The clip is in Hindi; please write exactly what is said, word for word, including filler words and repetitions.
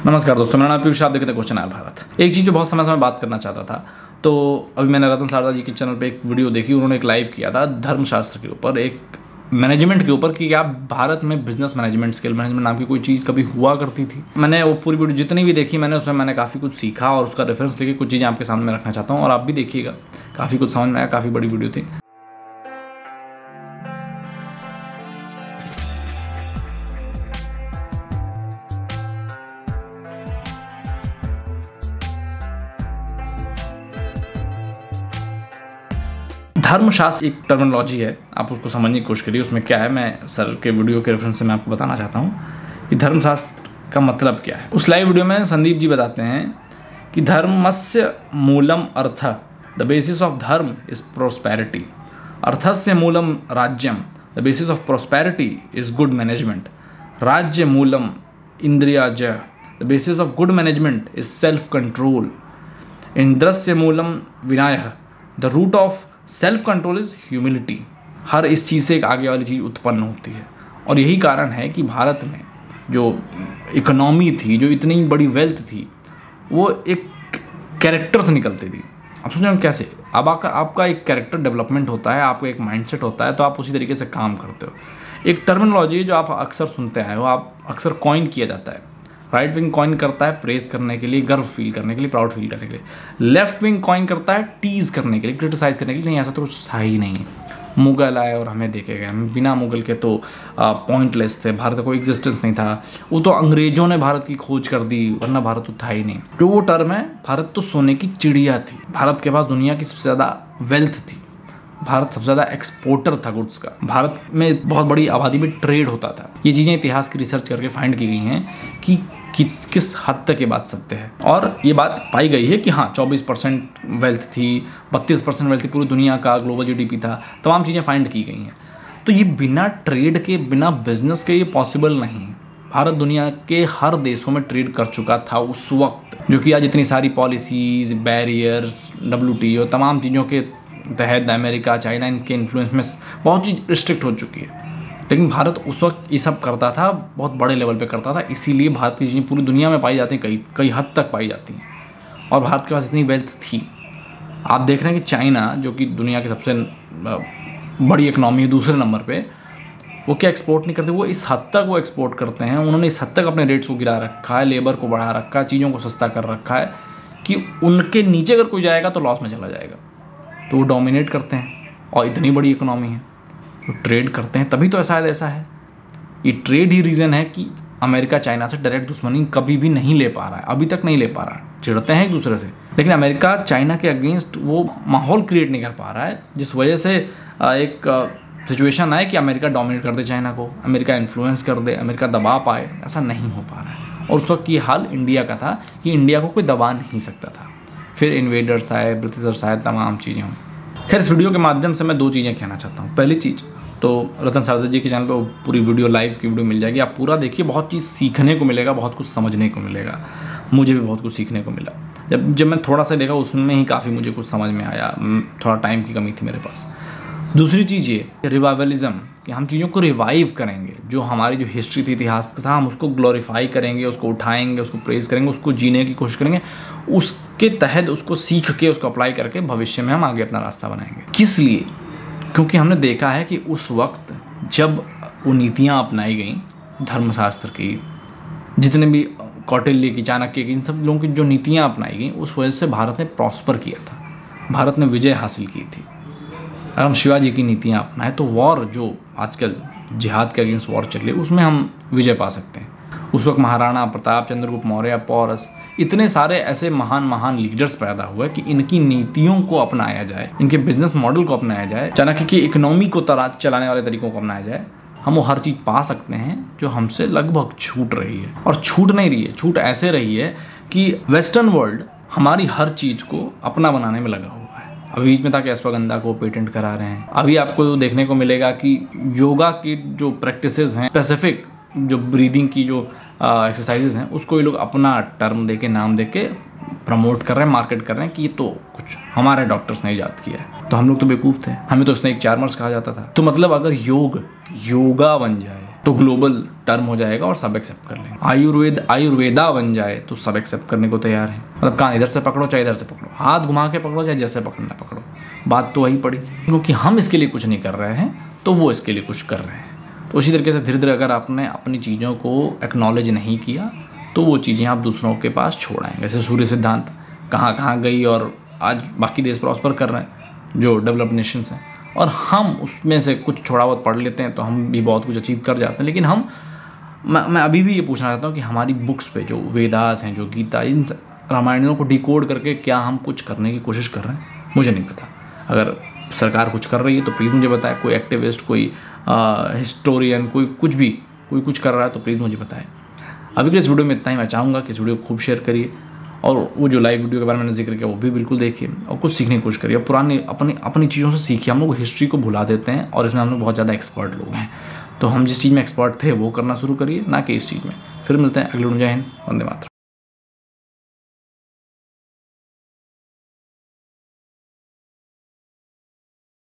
नमस्कार दोस्तों, मेरा नाम पीयूष, आप देखते हैं क्वेश्चन आयल भारत। एक चीज़ पे बहुत समय समय बात करना चाहता था, तो अभी मैंने रतन शारदा जी के चैनल पे एक वीडियो देखी। उन्होंने एक लाइव किया था धर्मशास्त्र के ऊपर, एक मैनेजमेंट के ऊपर कि क्या भारत में बिजनेस मैनेजमेंट, स्किल मैनेजमेंट नाम की कोई चीज़ कभी हुआ करती थी। मैंने वो पूरी वीडियो जितनी भी देखी, मैंने उसमें मैंने काफ़ी कुछ सीखा और उसका रेफरेंस लेके कुछ चीज़ें आपके सामने रखना चाहता हूँ और आप भी देखिएगा। काफ़ी कुछ समझ में आया, काफ़ी बड़ी वीडियो थी। धर्मशास्त्र एक टर्मिनोलॉजी है, आप उसको समझने की कोशिश करिए। उसमें क्या है, मैं सर के वीडियो के रेफरेंस से मैं आपको बताना चाहता हूँ कि धर्मशास्त्र का मतलब क्या है। उस लाइव वीडियो में संदीप जी बताते हैं कि धर्मस्य मूलम अर्थ, the basis of dharma is prosperity, अर्थस्य मूलम राज्यम, the basis of prosperity is good management, राज्य मूलम इंद्रियाज, the basis of good management is self control, इंद्रस्य मूलम विनयः, the root of self control is humility. हर इस चीज़ से एक आगे वाली चीज़ उत्पन्न होती है और यही कारण है कि भारत में जो इकोनॉमी थी, जो इतनी बड़ी वेल्थ थी, वो एक कैरेक्टर से निकलती थी। आप सोच रहे हो कैसे? अब आपका आपका एक कैरेक्टर डेवलपमेंट होता है, आपका एक माइंडसेट होता है, तो आप उसी तरीके से काम करते हो। एक टर्मिनोलॉजी जो आप अक्सर सुनते आए हो, आप अक्सर कॉइन किया जाता है। राइट विंग कॉइन करता है प्रेज करने के लिए, गर्व फील करने के लिए, प्राउड फील करने के लिए। लेफ्ट विंग कॉइन करता है टीज करने के लिए, क्रिटिसाइज करने के लिए। नहीं, ऐसा तो कुछ था ही नहीं। मुगल आए और हमें देखे गए, हम बिना मुगल के तो पॉइंटलेस थे, भारत का कोई एग्जिस्टेंस नहीं था। वो तो अंग्रेजों ने भारत की खोज कर दी, वरना भारत तो था ही नहीं। जो वो टर्म है, भारत तो सोने की चिड़िया थी। भारत के पास दुनिया की सबसे ज़्यादा वेल्थ थी। भारत सबसे ज़्यादा एक्सपोर्टर था गुड्स का। भारत में बहुत बड़ी आबादी में ट्रेड होता था। ये चीज़ें इतिहास की रिसर्च करके फाइंड की गई हैं कि, कि किस हद तक ये बात सत्य है। और ये बात पाई गई है कि हाँ, चौबीस परसेंट वेल्थ थी, बत्तीस परसेंट वेल्थ थी, पूरी दुनिया का ग्लोबल जीडीपी था। तमाम चीज़ें फाइंड की गई हैं। तो ये बिना ट्रेड के, बिना बिजनेस के ये पॉसिबल नहीं। भारत दुनिया के हर देशों में ट्रेड कर चुका था उस वक्त, जो कि आज इतनी सारी policies, barriers, W T O, तमाम चीज़ों के तहत अमेरिका, चाइना, इनके इन्फ्लुएंस में बहुत चीज़ रिस्ट्रिक्ट हो चुकी है। लेकिन भारत उस वक्त ये सब करता था, बहुत बड़े लेवल पे करता था। इसीलिए भारत की चीज़ें पूरी दुनिया में पाई जाती हैं, कई कई हद तक पाई जाती हैं। और भारत के पास इतनी वेल्थ थी। आप देख रहे हैं कि चाइना, जो कि दुनिया की सबसे बड़ी इकनॉमी है, दूसरे नंबर पे, वो क्या एक्सपोर्ट नहीं करते? वो इस हद तक वो एक्सपोर्ट करते हैं। उन्होंने इस हद तक अपने रेट्स को गिरा रखा है, लेबर को बढ़ा रखा है, चीज़ों को सस्ता कर रखा है कि उनके नीचे अगर कोई जाएगा तो लॉस में चला जाएगा। तो वो डोमिनेट करते हैं और इतनी बड़ी इकोनॉमी है, तो ट्रेड करते हैं, तभी तो ऐसा है ऐसा है। ये ट्रेड ही रीज़न है कि अमेरिका चाइना से डायरेक्ट दुश्मनी कभी भी नहीं ले पा रहा है, अभी तक नहीं ले पा रहा है। चिढ़ते हैं एक दूसरे से, लेकिन अमेरिका चाइना के अगेंस्ट वो माहौल क्रिएट नहीं कर पा रहा है, जिस वजह से एक सिचुएशन आए कि अमेरिका डोमिनेट कर दे चाइना को, अमेरिका इन्फ्लुएंस कर दे, अमेरिका दबा पाए। ऐसा नहीं हो पा रहा है। और उस वक्त ये हाल इंडिया का था कि इंडिया को कोई दबा नहीं सकता था। फिर इन्वेडर्स आए, ब्रिटिशर्स आए, तमाम चीज़ें हुई। खैर, इस वीडियो के माध्यम से मैं दो चीज़ें कहना चाहता हूँ। पहली चीज़ तो रतन शारदा जी के चैनल पे पूरी वीडियो, लाइव की वीडियो मिल जाएगी, आप पूरा देखिए। बहुत चीज़ सीखने को मिलेगा, बहुत कुछ समझने को मिलेगा। मुझे भी बहुत कुछ सीखने को मिला। जब जब मैं थोड़ा सा देखा, उसमें ही काफ़ी मुझे कुछ समझ में आया। थोड़ा टाइम की कमी थी मेरे पास। दूसरी चीज़ ये रिवाइवलिज्म, कि हम चीज़ों को रिवाइव करेंगे। जो हमारी जो हिस्ट्री थी, इतिहास था, हम उसको ग्लोरीफाई करेंगे, उसको उठाएंगे, उसको प्रेज करेंगे, उसको जीने की कोशिश करेंगे। उसके तहत उसको सीख के, उसको अप्लाई करके भविष्य में हम आगे अपना रास्ता बनाएंगे। किस लिए? क्योंकि हमने देखा है कि उस वक्त जब वो नीतियाँ अपनाई गई धर्मशास्त्र की, जितने भी कौटिल्य की, चाणक्य की, इन सब लोगों की जो नीतियाँ अपनाई गई, उस वजह से भारत ने प्रॉस्पर किया था, भारत ने विजय हासिल की थी। अगर हम शिवाजी की नीतियाँ अपनाएं तो वॉर, जो आजकल जिहाद के अगेंस्ट वॉर चल रही है, उसमें हम विजय पा सकते हैं। उस वक्त महाराणा प्रताप, चंद्रगुप्त मौर्य, पोरस, इतने सारे ऐसे महान महान लीडर्स पैदा हुए कि इनकी नीतियों को अपनाया जाए, इनके बिजनेस मॉडल को अपनाया जाए, चाणक्य की इकोनॉमी को चलाने वाले तरीकों को अपनाया जाए, हम वो हर चीज़ पा सकते हैं जो हमसे लगभग छूट रही है। और छूट नहीं रही है, छूट ऐसे रही है कि वेस्टर्न वर्ल्ड हमारी हर चीज़ को अपना बनाने में लगा हुआ है। अभी बीच में था कि अश्वगंधा को पेटेंट करा रहे हैं। अभी आपको देखने को मिलेगा कि योगा की जो प्रैक्टिसेस हैं, स्पेसिफिक जो ब्रीदिंग की जो एक्सरसाइजेज हैं, उसको ये लोग अपना टर्म देके, नाम देके प्रमोट कर रहे हैं, मार्केट कर रहे हैं कि ये तो कुछ हमारे डॉक्टर्स ने ईजाद किया है। तो हम लोग तो बेवकूफ़ थे, हमें तो स्नेक चार्मर्स कहा जाता था। तो मतलब अगर योग योगा बन जाए, तो ग्लोबल टर्म हो जाएगा और सब एक्सेप्ट कर लेंगे। आयुर्वेद आयुर्वेदा बन जाए तो सब एक्सेप्ट करने को तैयार है। मतलब कान इधर से पकड़ो चाहे इधर से पकड़ो, हाथ घुमा के पकड़ो चाहे जैसे पकड़ना पकड़ो, बात तो वही पड़ी। क्योंकि हम इसके लिए कुछ नहीं कर रहे हैं तो वो इसके लिए कुछ कर रहे हैं। तो उसी तरीके से धीरे धीरे अगर आपने अपनी चीज़ों को एक्नॉलेज नहीं किया तो वो चीज़ें आप दूसरों के पास छोड़ आएंगे। जैसे सूर्य सिद्धांत कहाँ कहाँ गई और आज बाकी देश प्रॉस्पर कर रहे हैं जो डेवलप्ड नेशंस हैं, और हम उसमें से कुछ थोड़ा बहुत पढ़ लेते हैं तो हम भी बहुत कुछ अचीव कर जाते हैं। लेकिन हम मैं, मैं अभी भी ये पूछना चाहता हूँ कि हमारी बुक्स पे जो वेदास हैं, जो गीता, इन रामायणों को डिकोड करके क्या हम कुछ करने की कोशिश कर रहे हैं, मुझे नहीं पता। अगर सरकार कुछ कर रही है तो प्लीज़ मुझे बताएं। कोई एक्टिविस्ट, कोई हिस्टोरियन, कोई कुछ भी कोई कुछ कर रहा है तो प्लीज़ मुझे बताएं। अभी के इस वीडियो में इतना ही। मैं चाहूँगा कि इस वीडियो को खूब शेयर करिए और वो जो लाइव वीडियो के बारे में मैंने जिक्र किया वो भी बिल्कुल देखिए और कुछ सीखने की कोशिश करिए। पुरानी अपनी अपनी चीज़ों से सीखिए। हम लोग हिस्ट्री को भुला देते हैं और इसमें हम लोग बहुत ज़्यादा एक्सपर्ट लोग हैं। तो हम जिस चीज़ में एक्सपर्ट थे वो करना शुरू करिए, ना कि इस चीज़ में। फिर मिलते हैं अगले वीडियो में। जय हिंद, वंदे मातरम।